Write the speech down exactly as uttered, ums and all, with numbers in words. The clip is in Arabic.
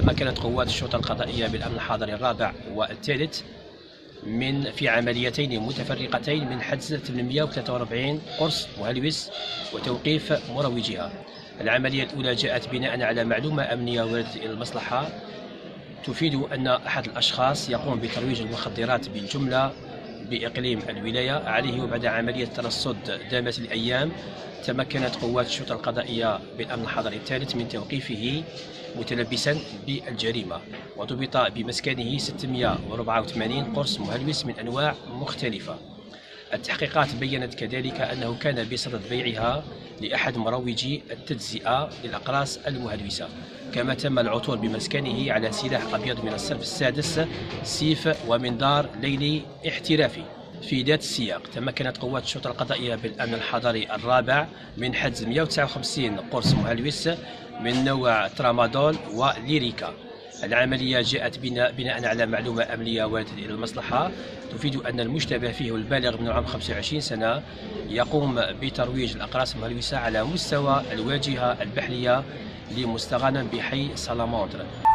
تمكنت قوات الشرطة القضائية بالأمن الحضري الرابع والثالث من في عمليتين متفرقتين من حجز ثمانمئة وثلاثة وأربعين قرص مهلوس وتوقيف مروجها. العملية الأولى جاءت بناء على معلومة أمنية وردت إلى المصلحة تفيد أن أحد الأشخاص يقوم بترويج المخدرات بالجملة بإقليم الولاية عليه. وبعد عملية ترصد دامت الأيام تمكنت قوات الشرطة القضائية بالأمن الحضري الثالث من توقيفه متلبسا بالجريمة، وضبط بمسكنه ستمئة وأربعة وثمانين قرص مهلوس من أنواع مختلفة. التحقيقات بيّنت كذلك أنه كان بصدد بيعها لأحد مروجي التجزئة للأقراص المهلوسة. كما تم العثور بمسكنه على سلاح أبيض من الصنف السادس، سيف ومنظار ليلي احترافي. في ذات السياق تمكنت قوات الشرطة القضائية بالأمن الحضري الرابع من حجز مئة وتسعة وخمسين قرص مهلوس من نوع ترامادول وليريكا. العملية جاءت بناء على معلومة أمنية واردة إلى المصلحة تفيد أن المشتبه فيه البالغ من العمر خمسة وعشرين سنة يقوم بترويج الأقراص المهلوسة على مستوى الواجهة البحرية لمستغانم بحي سالامندر.